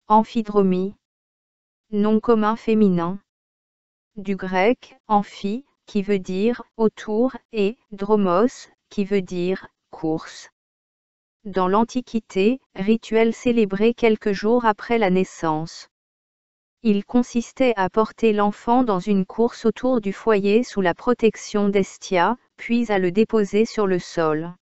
Amphidromie. Nom commun féminin. Du grec, amphi, qui veut dire autour, et dromos, qui veut dire course. Dans l'Antiquité, rituel célébré quelques jours après la naissance. Il consistait à porter l'enfant dans une course autour du foyer sous la protection d'Hestia, puis à le déposer sur le sol.